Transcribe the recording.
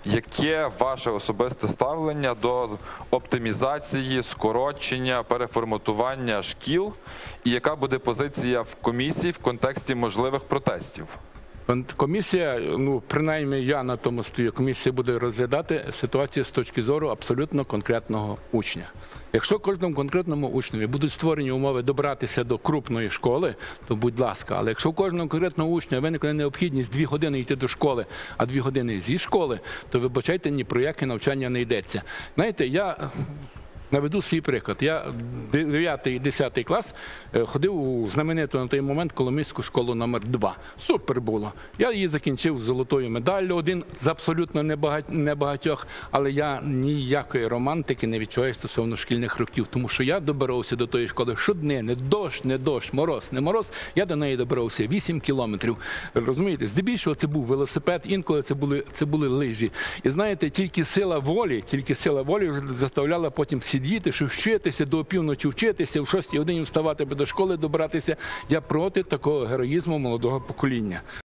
Яке ваше особисте ставлення до оптимізації, скорочення, переформатування шкіл? І яка буде позиція в комісії в контексті можливих протестів? Комісія, принаймні я на тому стою, комісія буде розглядати ситуацію з точки зору абсолютно конкретного учня. Якщо кожному конкретному учневі будуть створені умови добратися до крупної школи, то будь ласка. Але якщо у кожного конкретного учня виникне необхідність 2 години йти до школи, а 2 години зі школи, то вибачайте, ні про яке навчання не йдеться. Знаєте, я наведу свій приклад. Я 9-10 клас ходив у знамениту на той момент Коломийську школу номер 2. Супер було. Я її закінчив з золотою медаллю, один з абсолютно небагатьох, але я ніякої романтики не відчуваю стосовно шкільних років, тому що я добирався до тої школи щодня, не дощ, мороз, не мороз, я до неї добирався 8 кілометрів. Розумієте, здебільшого це був велосипед, інколи це були лижі. І знаєте, тільки сила волі заставляла потім сидіти, що вчитися, до опівночі вчитися, в 6 годині вставати, аби до школи добратися. Я проти такого героїзму молодого покоління.